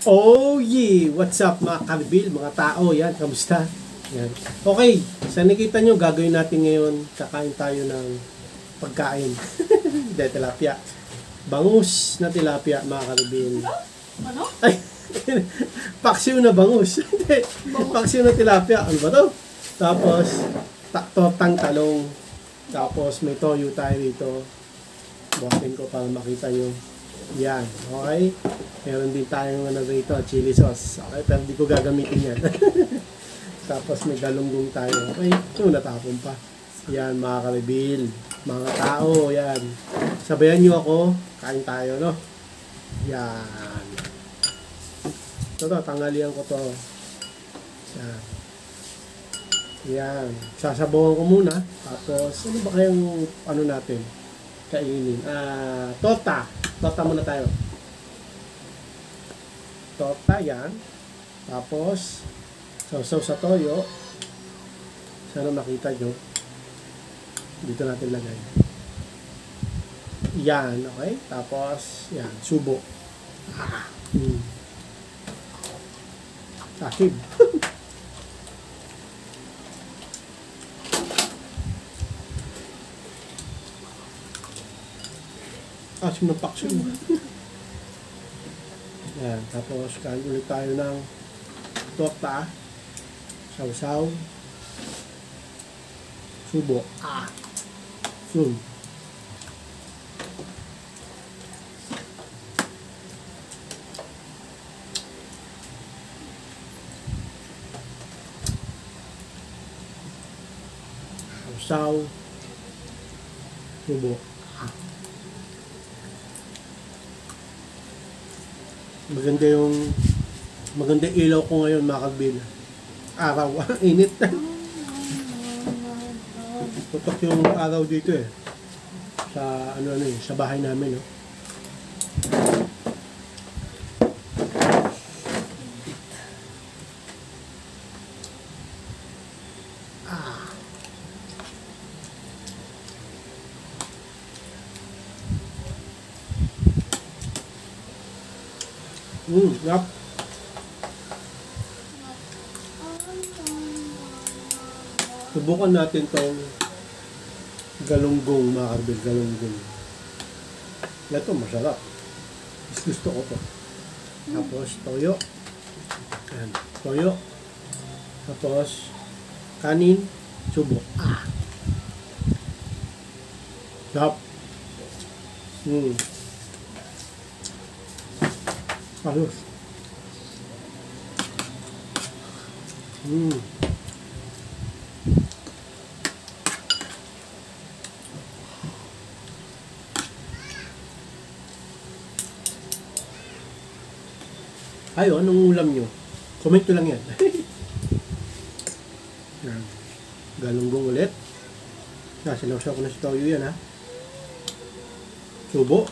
Oh yeah! What's up mga karbil, mga tao, yan, kamusta? Yan. Okay, sa nakita nyo, gagawin natin ngayon, kakain tayo ng pagkain. Hindi, tilapia. Bangus na tilapia, mga karbil. Ano? Ay, paksiw na bangus. Hindi, paksiw na tilapia. Ano ba to? Tapos, tortang talong. Tapos, may toyo tayo dito. Buhatin ko para makita nyo. Yan, okay? Meron din tayong ano rito, chili sauce. Okay, pero hindi ko gagamitin yan. Tapos may galunggong tayo. Okay, ito natapon pa. Yan, mga karibil, mga tao, yan. Sabayan nyo ako, kain tayo, no? Yan. Ito, tanghalian ko to. Yan. Yan. Sasabawan ko muna. Tapos, ano ba kayang, ano natin, kainin? Torta. Torta muna tayo. Torta, yan. Tapos, sausaw sa toyo. Sana makita nyo. Dito natin lagay. Yan, okay? Tapos, yan, subo. Sakib. Asim ng paksiw. Yan, tapos kain ulit tayo ng torta, sausaw, subo, sun. Sausaw, subo. Maganda ilaw ko ngayon, mga kabil. Araw, init. Tutok yung araw dito eh. Sa sa bahay namin, no. Yap. Subukan natin tong galunggong, mga karbil, galunggong. Ito, masarap. Gusto ko to. Tapos, toyo. Ayan, toyo. Tapos, kanin, subo. Yap. Ayos. Ayo, anong ulam nyo? Comment nyo lang yan. Yan. Galunggong ulit. Sinawsaw ko na si toyo yan, ha. Subo.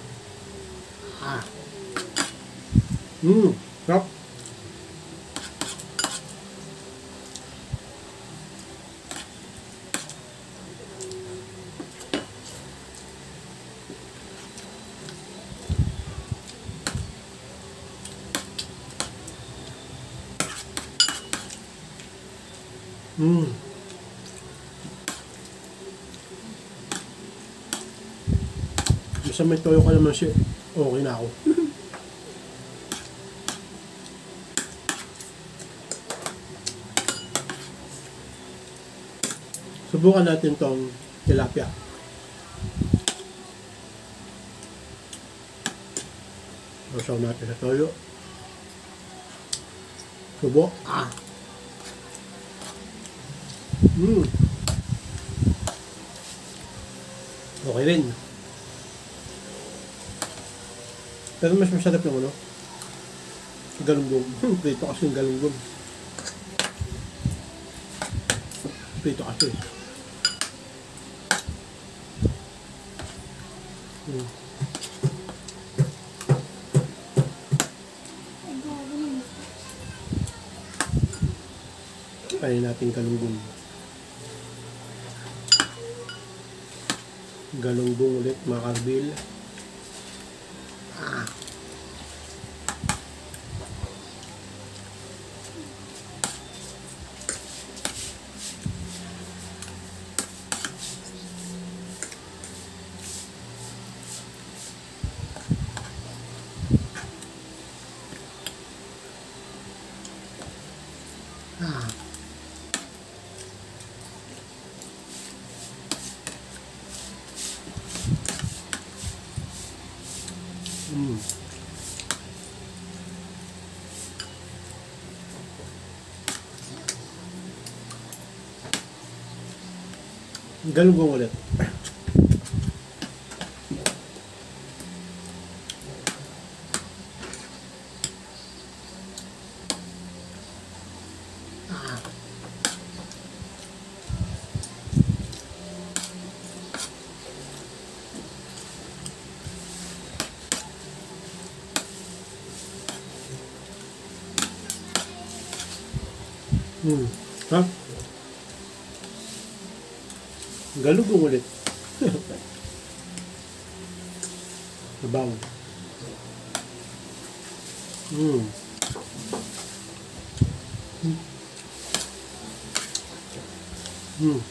Sarap. Basta may toyo ka naman siya, okay na ako. Subukan natin tong tilapia. Sausaw natin sa toyo. Subo. Okay rin. Pero mas masarap yung galunggong. Prito kasi yung galunggong. Prito kasi. Kainin natin galunggong. Galunggong ulit, mga karbil. Mm. Galunggong ulit. Ha? Galunggong ulit. Sabaw. Mm. Mm.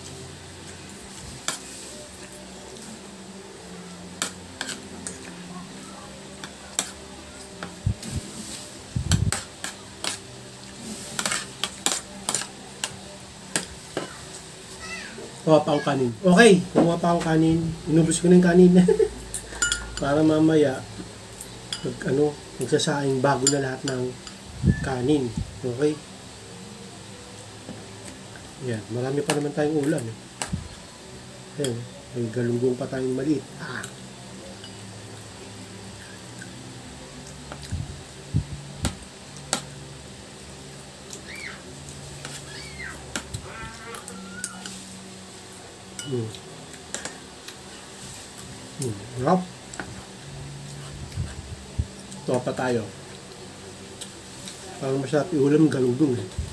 Kuha pa akong kanin. Okay, kumuha pa akong kanin. Inubos ko na yung kanin. Para mamaya, magsasaing bago na lahat ng kanin. Okay? Yan, marami pa naman tayong ulam. Ayan, may galunggong pa tayong maliit. Harap. Ito pa tayo. Parang masarap iulam galunggong.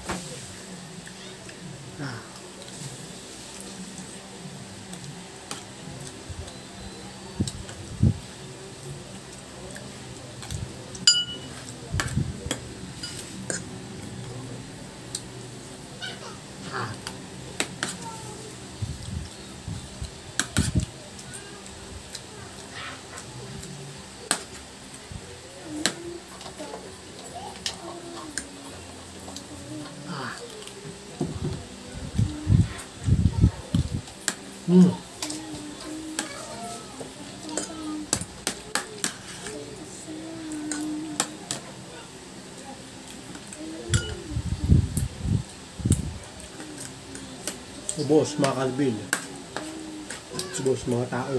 Ubos mga kalbil. Ubos mga tao.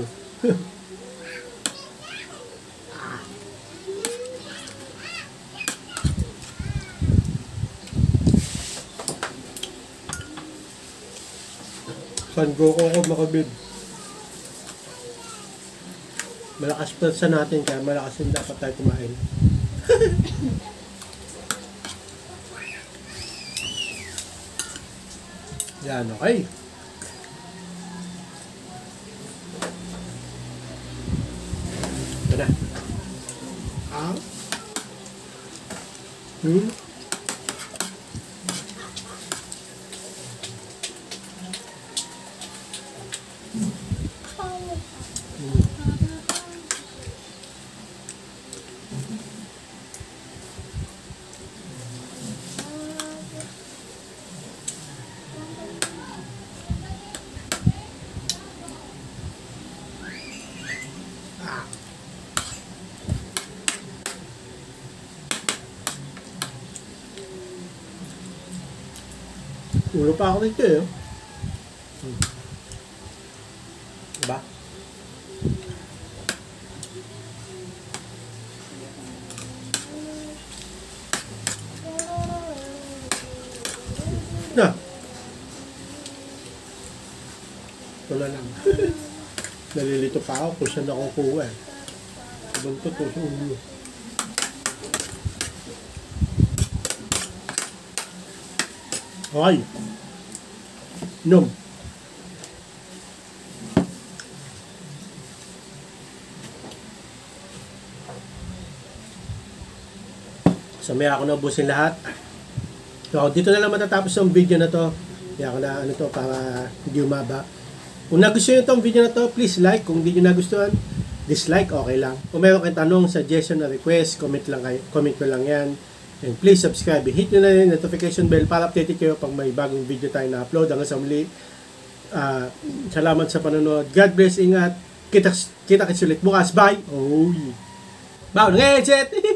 San Goku ko mga kalbil. Malakas pa sa natin kaya malakas din dapat tayo kumain. Yan, okay. Ito na. Ulo pa ako dito eh. Diba? Na. Wala lang. Nalilito pa ako kung saan ako kuha eh. Ibang totoo sa ulo. Okay. Inom. So may ako na ubusin lahat. So dito na lang matatapos ang video na to. May ako na to para hindi umaba. Kung nagustuhan nyo itong video na to, please like. Kung hindi nyo nagustuhan, dislike, okay lang. Kung meron kayong tanong, suggestion, or request, comment ko lang yan. And please subscribe. Hit nyo na yung notification bell para update kayo pag may bagong video tayo na-upload. Hanggang sa muli. Salamat sa panonood. God bless, ingat. Kita-kits ulit bukas. Bye! Oh, yeah. Bao ngayon, Jet!